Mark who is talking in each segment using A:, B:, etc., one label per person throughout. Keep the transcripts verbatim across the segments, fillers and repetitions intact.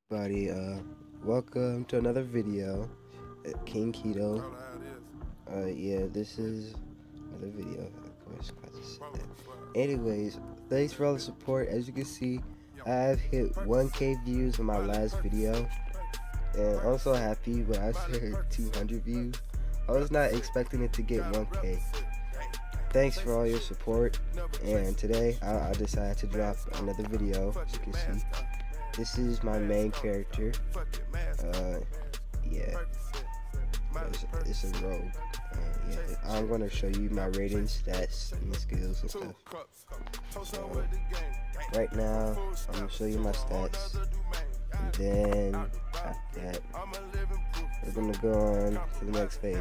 A: Everybody, uh, welcome to another video at King Keto. Uh, yeah, this is another video. Of course, I just said that. Anyways, thanks for all the support. As you can see, I have hit one K views on my last video, and I'm so happy. But I said two hundred views. I was not expecting it to get one K. Thanks for all your support, and today I, I decided to drop another video. As you can see, this is my main character. Uh, yeah, it's, it's a rogue. Uh, yeah, I'm gonna show you my rating, stats, and skills and stuff. So, right now, I'm gonna show you my stats, and then after that, we're gonna go on to the next phase.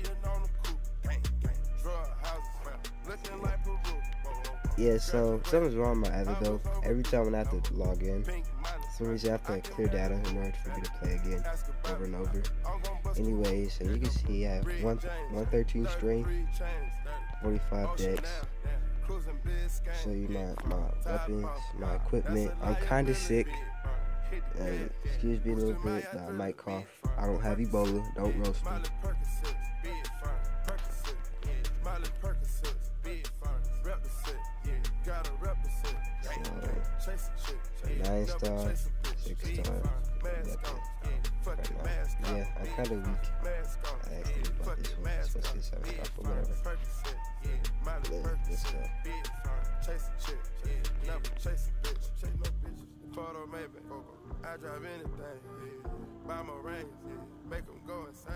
A: Yeah, so something's wrong with my Avigo. Every time when I have to log in, for some reason I have to clear data in order for me to play again, over and over. Anyway, so you can see I have one thirteen strength, forty-five dex. Show you my, my weapons, my equipment. I'm kinda sick. And excuse me a little bit, I might cough. I don't have Ebola, don't roast me. Nine star, six star, weapon. Right now. Yeah, I'm kinda weak. I actually bought this one, it's supposed to be seven star for whatever. Let, let's go. I drive anything, buy my rings, make them go insane.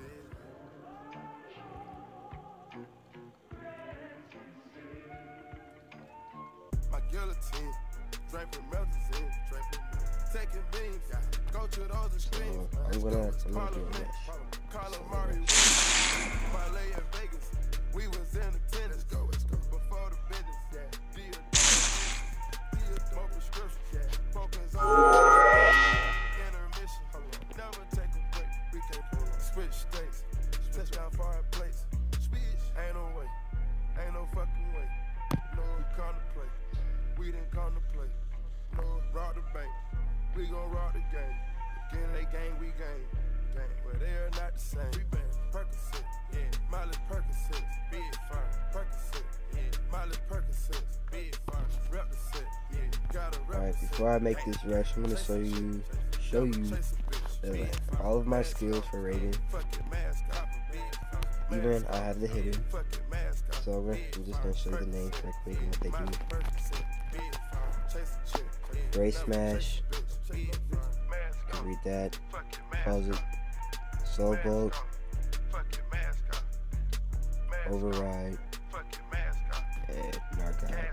A: My guillotine, draping melazine, draping taking beans, go to those extremes. So, I'm gonna, I'm gonna do a match. Parlay in Vegas, we was in the tennis, go, let's go. Before the business, yeah, deal, deal, smoke prescription, yeah, focus on intermission, never take a break, we can't pull up. Switch states, touchdown far place, ain't no way, ain't no fucking way, no, we come to play. We didn't come to play. No, rock the bank. We gon' rock the game. Again, they gang, we gang. Gang. But they are not the same. We been Percocet, yeah. Miley Percocet, big fine. Percocet, yeah. Miley Percocet, big fine. Rep the set, yeah. Gotta rep. Alright, before I make this rush, I'm gonna show you, show you uh, all of my skills for rating. Even I have the hidden. So I'm just gonna show you the names real quick and what they do. Ray Smash, you can read that, pause it, Soul Bolt, Override, and Narcot.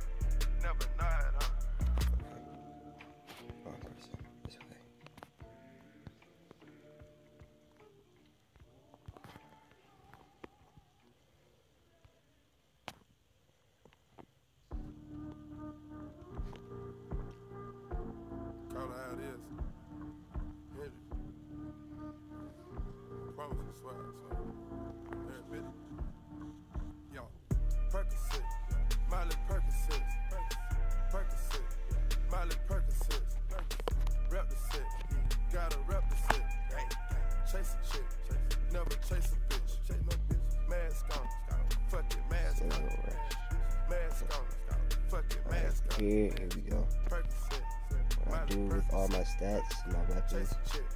A: Here, here we go. What I do with all my stats and my weapons.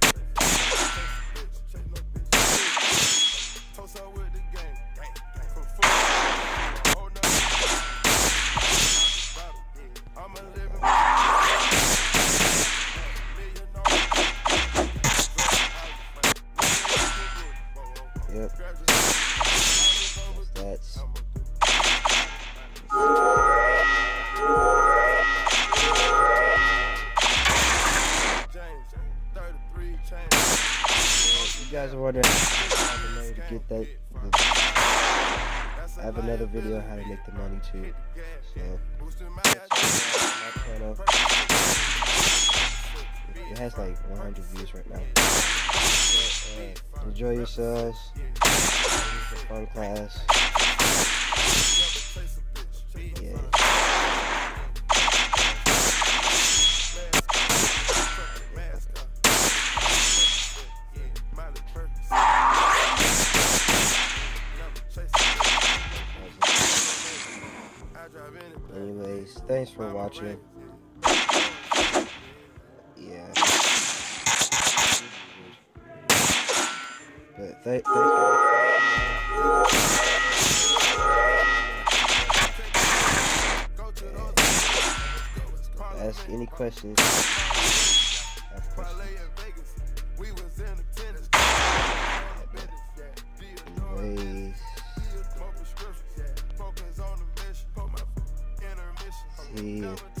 A: Yep. Stats. You guys are wondering how to money to get that. I have another video on how to make the money too. So my channel, it has like one hundred views right now. Uh, enjoy yourselves. Fun class. Yeah.
B: Anyways, thanks for watching. Yeah. But th thank you. Ask any questions. Have questions. Anyways. See you.